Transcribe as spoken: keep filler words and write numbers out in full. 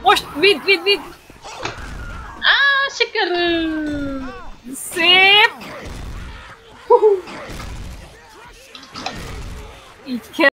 Most vidd, vidd, vidd! Á, sikerül! Szép! Így kell.